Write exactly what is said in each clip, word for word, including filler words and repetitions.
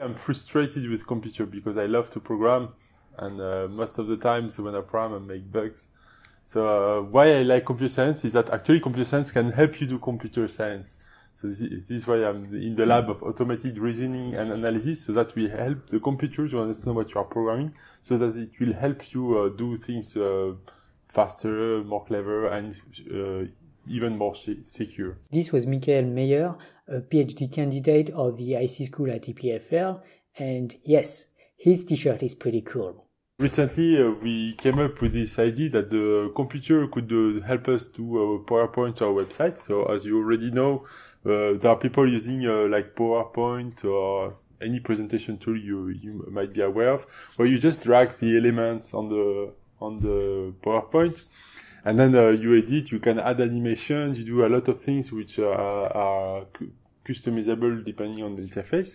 I'm frustrated with computer because I love to program, and uh, most of the times when I program, I make bugs. So uh, why I like computer science is that actually computer science can help you do computer science. So this is, this is why I'm in the lab of automated reasoning and analysis, so that we help the computer to understand what you are programming, so that it will help you uh, do things uh, faster, more clever, and uh, even more secure. This was Michael Meyer, a PhD candidate of the I C school at E P F L, and yes, his t-shirt is pretty cool. Recently, uh, we came up with this idea that the computer could uh, help us do uh, PowerPoint or website. So as you already know, uh, there are people using uh, like PowerPoint or any presentation tool you, you might be aware of, where you just drag the elements on the, on the PowerPoint. And then uh, you edit, you can add animations, you do a lot of things which uh, are customizable depending on the interface.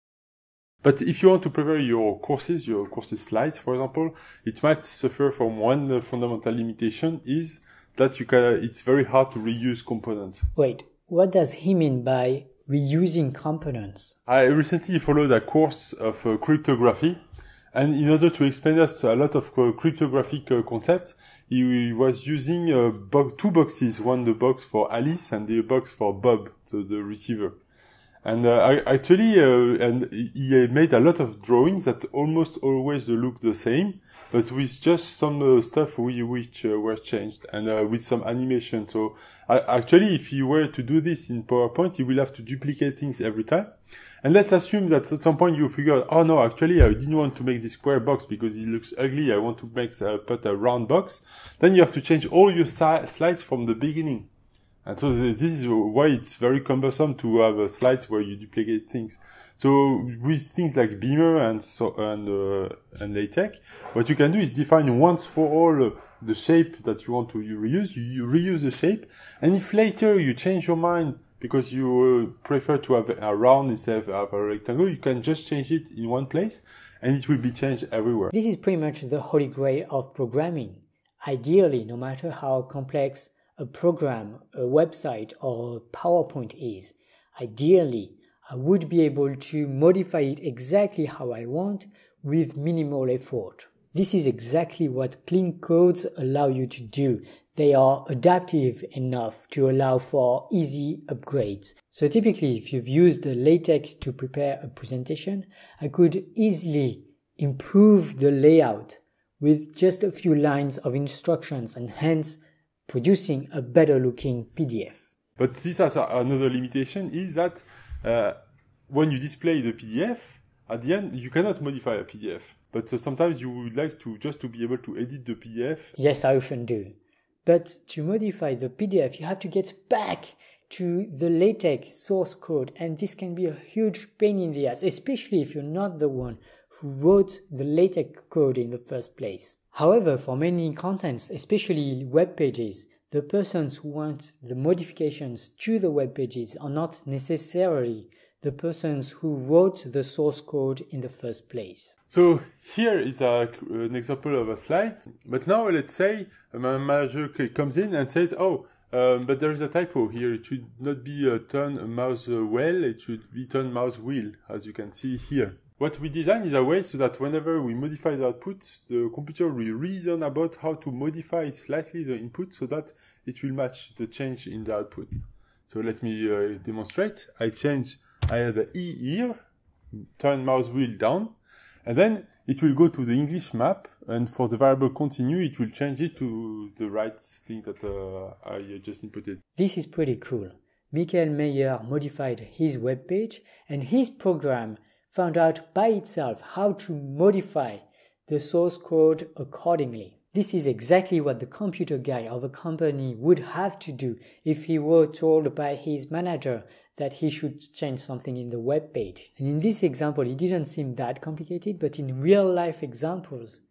But if you want to prepare your courses, your courses slides, for example, it might suffer from one uh, fundamental limitation, is that you can, it's very hard to reuse components. Wait, what does he mean by reusing components? I recently followed a course of uh, cryptography, and in order to explain us a lot of uh, cryptographic uh, concepts, he was using uh, bo two boxes, one the box for Alice and the box for Bob, so the receiver. And uh, actually, uh, and he made a lot of drawings that almost always look the same, but with just some uh, stuff we, which uh, were changed, and uh, with some animation. So uh, actually, if you were to do this in PowerPoint, you will have to duplicate things every time. And let's assume that at some point you figure out, oh no, actually I didn't want to make this square box because it looks ugly. I want to make uh, put a round box. Then you have to change all your slides from the beginning. And so this is why it's very cumbersome to have uh, slides where you duplicate things. So with things like Beamer and so and uh, and LaTeX, what you can do is define once for all uh, the shape that you want to reuse. You, you reuse the shape, and if later you change your mind because you uh, prefer to have a round instead of a rectangle, you can just change it in one place, and it will be changed everywhere. This is pretty much the holy grail of programming. Ideally, no matter how complex a program, a website, or a PowerPoint is, ideally, I would be able to modify it exactly how I want with minimal effort. This is exactly what clean codes allow you to do. They are adaptive enough to allow for easy upgrades. So typically, if you've used the LaTeX to prepare a presentation, I could easily improve the layout with just a few lines of instructions and hence producing a better looking P D F. But this has another limitation, is that uh, when you display the P D F, at the end, you cannot modify a P D F. But uh, sometimes you would like to just to be able to edit the P D F. Yes, I often do. But to modify the P D F, you have to get back to the LaTeX source code, and this can be a huge pain in the ass, especially if you're not the one who wrote the LaTeX code in the first place. However, for many contents, especially web pages, the persons who want the modifications to the web pages are not necessarily the persons who wrote the source code in the first place. So here is a, an example of a slide. But now let's say a manager comes in and says, oh, um, but there is a typo here. It should not be a turn mouse wheel, it should be turn mouse wheel, as you can see here. What we design is a way so that whenever we modify the output, the computer will reason about how to modify slightly the input so that it will match the change in the output. So let me uh, demonstrate. I change, I have the E here, turn mouse wheel down, and then it will go to the English map, and for the variable continue, it will change it to the right thing that uh, I just inputted. This is pretty cool. Michael Meyer modified his web page, and his program found out by itself how to modify the source code accordingly. This is exactly what the computer guy of a company would have to do if he were told by his manager that he should change something in the web page. And in this example, it didn't seem that complicated, but in real life examples,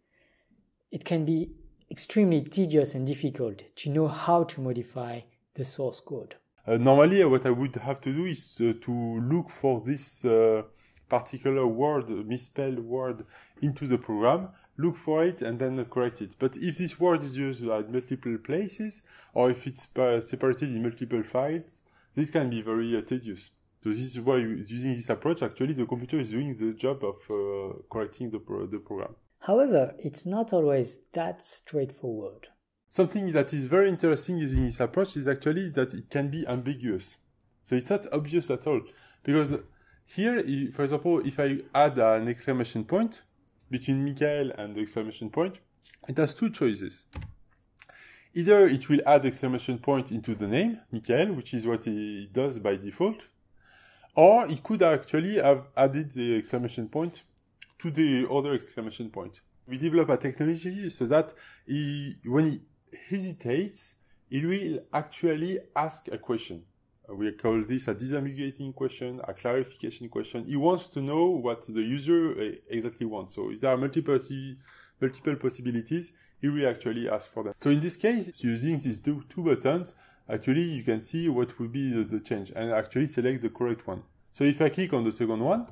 it can be extremely tedious and difficult to know how to modify the source code. Uh, normally, what I would have to do is uh, to look for this uh, particular word, misspelled word, into the program, look for it, and then correct it. But if this word is used at multiple places, or if it's uh, separated in multiple files, this can be very uh, tedious. So this is why using this approach, actually the computer is doing the job of uh, correcting the, pro the program. However, it's not always that straightforward. Something that is very interesting using this approach is actually that it can be ambiguous. So it's not obvious at all. Because here, for example, if I add an exclamation point between Michael and the exclamation point, it has two choices. Either it will add exclamation point into the name, Michael, which is what it does by default, or it could actually have added the exclamation point to the other exclamation point. We develop a technology so that he, when he hesitates, it will actually ask a question. We call this a disambiguating question, a clarification question. He wants to know what the user exactly wants. So if there are multiple, multiple possibilities, he will actually ask for them. So in this case, using these two, two buttons, actually you can see what will be the, the change and actually select the correct one. So if I click on the second one,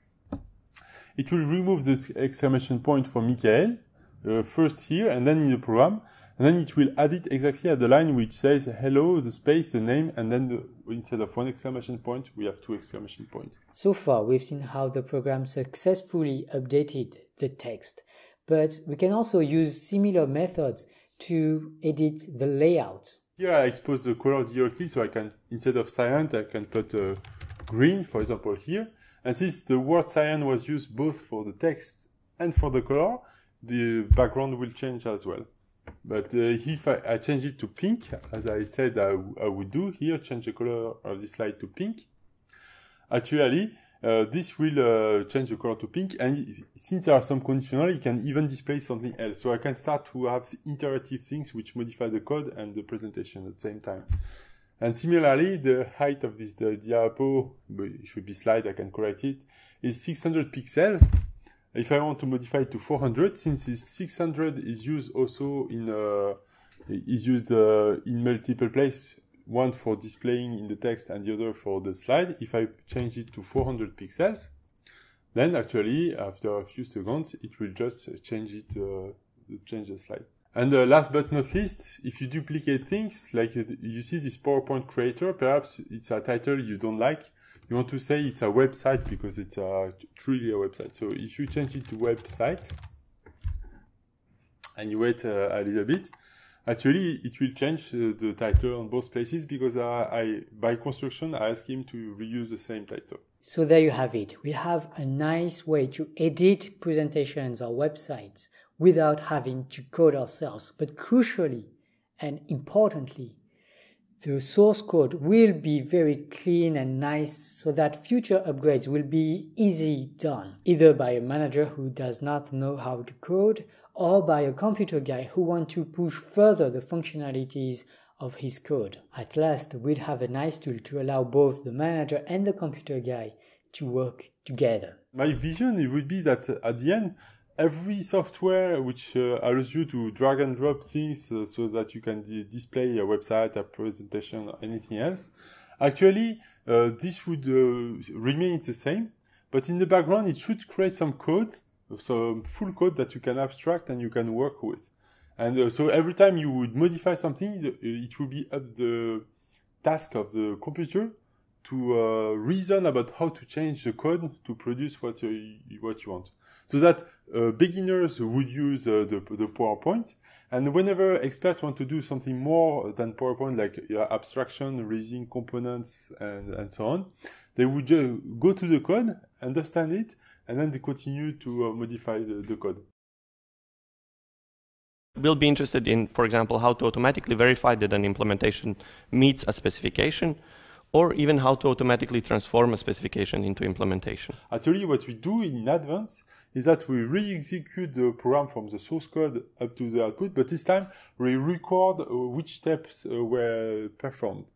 it will remove the exclamation point for Michael, uh, first here and then in the program. And then it will add it exactly at the line which says hello, the space, the name, and then the, instead of one exclamation point, we have two exclamation points. So far, we've seen how the program successfully updated the text, but we can also use similar methods to edit the layouts. Here I expose the color directly, so I can, instead of cyan, I can put uh, green, for example, here. And since the word cyan was used both for the text and for the color, the background will change as well. But uh, if I, I change it to pink, as I said I, I would do here, change the color of this slide to pink, actually uh, this will uh, change the color to pink, and since there are some conditional, it can even display something else. So I can start to have interactive things which modify the code and the presentation at the same time. And similarly, the height of this the diapo, it should be slide, I can correct it, is six hundred pixels. If I want to modify it to four hundred, since this six hundred is used also in uh, is used uh, in multiple places, one for displaying in the text and the other for the slide. If I change it to four hundred pixels, then actually after a few seconds it will just change it, uh, change the slide. And uh, last but not least, if you duplicate things, like you see this PowerPoint creator, perhaps it's a title you don't like. You want to say it's a website because it's a, truly a website. So if you change it to website and you wait uh, a little bit, actually it will change uh, the title on both places because uh, I, by construction, I ask him to reuse the same title. So there you have it. We have a nice way to edit presentations or websites without having to code ourselves. But crucially and importantly, the source code will be very clean and nice so that future upgrades will be easy done, either by a manager who does not know how to code or by a computer guy who wants to push further the functionalities of his code. At last, we'd have a nice tool to allow both the manager and the computer guy to work together. My vision it would be that uh, at the end, every software which uh, allows you to drag and drop things uh, so that you can display a website, a presentation, or anything else, actually uh, this would uh, remain the same, but in the background it should create some code, some full code that you can abstract and you can work with. And uh, so every time you would modify something, it will be up the task of the computer to uh, reason about how to change the code to produce what, uh, what you want. So that uh, beginners would use uh, the, the PowerPoint, and whenever experts want to do something more than PowerPoint, like uh, abstraction, raising components, and, and so on, they would just go to the code, understand it, and then they continue to uh, modify the, the code. We'll be interested in, for example, how to automatically verify that an implementation meets a specification, or even how to automatically transform a specification into implementation. Actually, what we do in advance is that we re-execute the program from the source code up to the output, but this time we record which steps were performed.